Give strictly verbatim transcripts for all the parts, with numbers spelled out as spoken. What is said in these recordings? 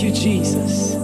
you, Jesus.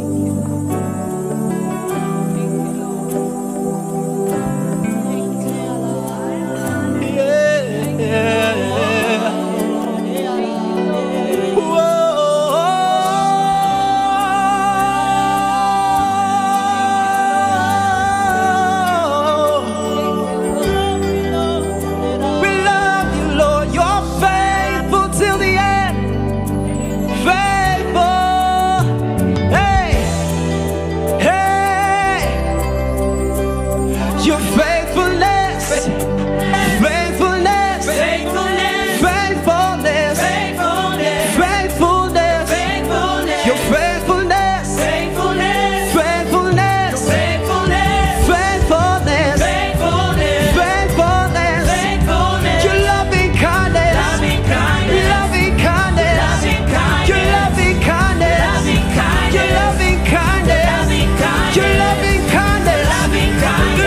Your faithfulness, faithfulness, faithfulness, faithfulness, faithfulness, faithfulness, your faithfulness, faithfulness, faithfulness, faithfulness, faithfulness, faithfulness, faithfulness, your loving kindness, loving kindness, loving kindness, your loving kindness, your loving kindness, your loving kindness, loving kindness.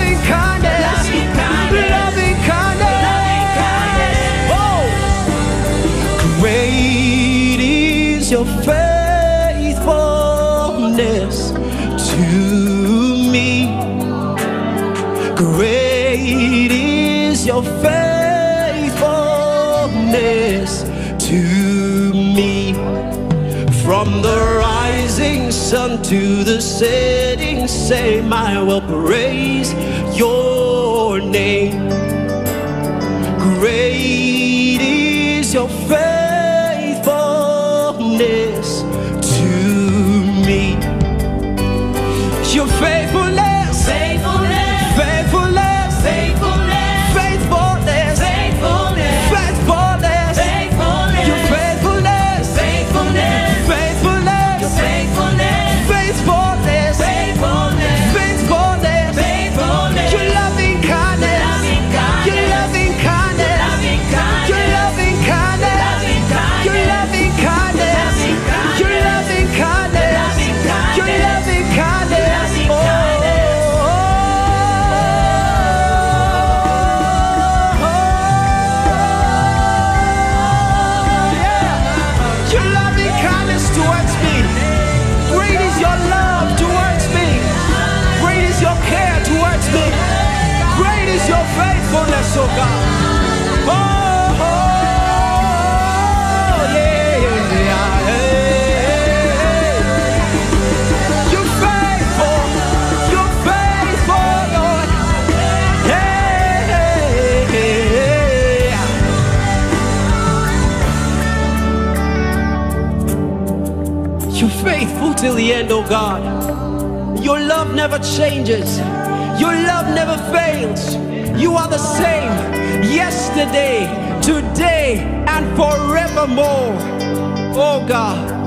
Great is your faithfulness to me. Great is your faithfulness to me. From the rising sun to the setting same, I will praise your name. Great is your faithfulness to me. Your faithfulness, faithfulness, faithfulness, faithfulness, faithfulness, faithfulness, faithfulness, faithfulness, your faithfulness, faithfulness, faithfulness, your faithfulness, faithfulness, faithfulness, faithfulness, faithfulness, your loving kindness, your loving kindness, your loving kindness, your loving kindness, your loving kindness, your loving kindness, oh, yeah, your loving kindness towards me. Great is your love towards me. Great is your care towards me. Great is your faithfulness, oh God. Oh, oh, yeah, yeah, yeah. You're faithful, you're faithful, Lord. Yeah, yeah. You're faithful till the end, oh God. Your love never changes. Your love never fails. You are the same yesterday, today, and forevermore. Oh God.